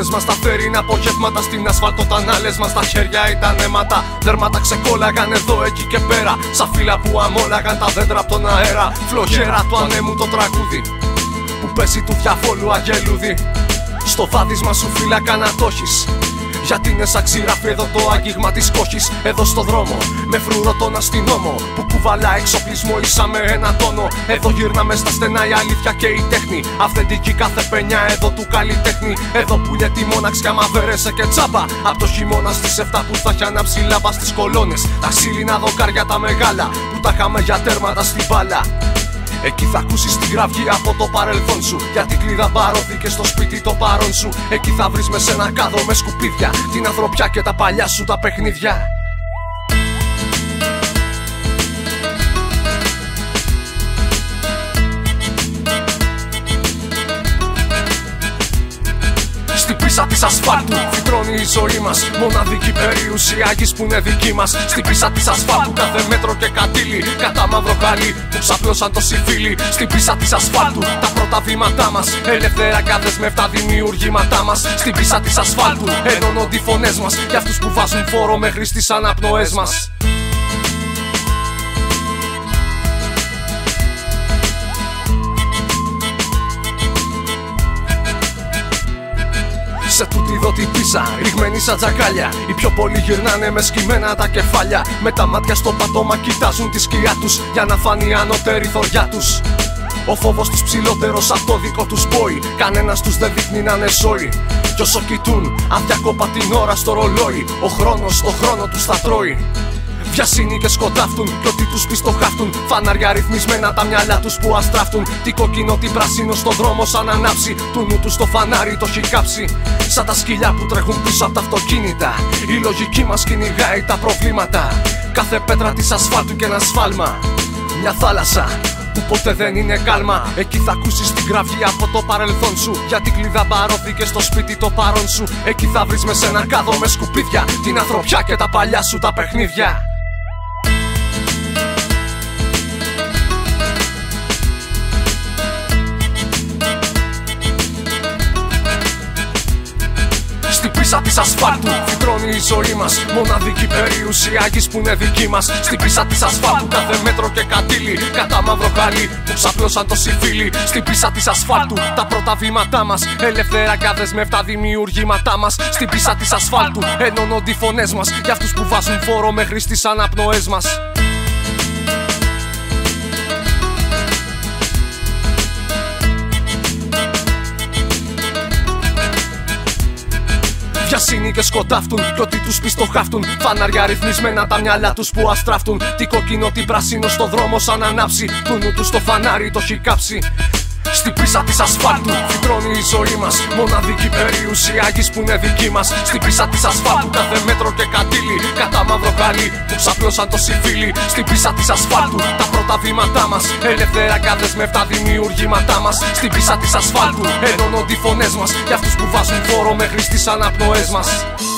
μάνες μας. Τα θερινά απογεύματα στην ασφάλτο τα ανάλες μας. Τα χέρια ήταν αίματα, δέρματα ξεκόλλαγαν εδώ, εκεί και πέρα. Σαν φύλλα που αμόλαγαν τα δέντρα από τον αέρα. Φλογέρα του ανέμου το τραγούδι που παίζει του διαβόλου αγγελούδι. Στο βάδισμα σου φύλακα να το έχεις, γιατί είναι σαν ξηράφι εδώ το άγγιγμα της κόχης. Εδώ στο δρόμο με φρουρό τον αστυνόμο που κουβαλά εξοπλισμό ίσα με ένα τόνο. Εδώ γύρναμε στα στενά η αλήθεια και η τέχνη. Αυθεντική κάθε πενιά εδώ του καλλιτέχνη. Εδώ που λιέται μοναξιά μαβέρεσε και τσάμπα. Απ' το χειμώνα στις 7 που θα έχει ανάψει λάμπα στις κολόνες. Τα ξύλινα δοκάρια τα μεγάλα που τα είχαμε για τέρματα στην μπάλα. Εκεί θα ακούσεις την κραυγή από το παρελθόν σου, γιατί κλίδα μπαρώθηκε στο σπίτι το παρόν σου. Εκεί θα βρεις μες ένα κάδο με σκουπίδια την ανθρωπιά και τα παλιά σου τα παιχνίδια. Στην πίσα της ασφάλτου φυτρώνει η ζωή μας. Μοναδική περιουσία γης που είναι δική μας. Στην πίσα της ασφάλτου κάθε μέτρο και κατήλι, κατά μαύρο χαλί που ξαπλώσαν τόσοι φίλοι. Στην πίσα της ασφάλτου τα πρώτα βήματά μας. Ελεύθερα κι αδεσμεύτα δημιουργήματά μας. Στην πίσα της ασφάλτου ενώνονται οι φωνές μας για αυτούς που βάζουν φόρο μέχρι στις αναπνοές μας. Σε τούτη εδώ την πίσα, ρηγμένη σαν τζακάλια. Οι πιο πολλοί γυρνάνε με σκυμμένα τα κεφάλια. Με τα μάτια στο πατώμα κοιτάζουν τη σκιά τους για να φανεί η ανώτερη θωριά τους. Ο φόβος τους ψηλότερος απ' το δικό τους πόη. Κανένας τους δεν δείχνει να είναι ζώοι. Κι όσο κοιτούν αδιάκοπα την ώρα στο ρολόι, ο χρόνος το χρόνο τους θα τρώει. Βιασύνοι και σκοτάφτουν, κι ό,τι τους πει στο χάφτουν. Φανάρια ρυθμισμένα τα μυαλά τους που αστράφτουν. Τι κόκκινο, τι πράσινο στον δρόμο σαν ανάψει. Του νου τους το φανάρι το έχει κάψει. Σαν τα σκυλιά που τρέχουν πίσω από τα αυτοκίνητα. Η λογική μας κυνηγάει τα προβλήματα. Κάθε πέτρα της ασφάλτου και ένα σφάλμα. Μια θάλασσα που ποτέ δεν είναι κάλμα. Εκεί θα ακούσεις την κραυγή από το παρελθόν σου, γιατί κλίδα μπαρώθηκε στο σπίτι το παρόν σου. Εκεί θα βρεις μες ένα κάδο με σκουπίδια την ανθρωπιά και τα παλιά σου τα παιχνίδια. Στην πίσα της ασφάλτου φυτρώνει η ζωή μας. Μοναδική περιουσία γης που είναι δική μας. Στην πίσα της ασφάλτου κάθε μέτρο και κατήλι, κατά μαύρο χαλί που ξαπλώσαν τόσοι φίλοι. Στην πίσα της ασφάλτου τα πρώτα βήματά μας. Ελεύθερα κι αδεσμεύτα δημιουργήματά μας. Στην πίσα της ασφάλτου ενώνονται οι φωνές μας για αυτούς που βάζουν φόρο μέχρι στις αναπνοές μας. Βιασύνοι και σκοτάφτουν, κι ό,τι τους πει στο χάφτουν. Φανάρια ρυθμισμένα τα μυαλά τους που αστράφτουν. Τι κόκκινο, τι πράσινο στο δρόμο σαν ανάψει. Του νου τους το φανάρι το έχει κάψει. Στην πίσα της ασφάλτου φυτρώνει η ζωή μας. Μοναδική περιουσία γης που είναι δική μας. Στην πίσα της ασφάλτου κάθε μέτρο και κατήλι, κατά μαύρο χαλί που ξαπλώσαν τόσοι φίλοι. Στην πίσα της ασφάλτου τα πρώτα βήματά μας. Ελεύθερα κι αδεσμεύτα δημιουργήματά μας. Στην πίσα της ασφάλτου ενώνονται οι φωνές μας για αυτούς που βάζουν φόρο μέχρι στις αναπνοές μας.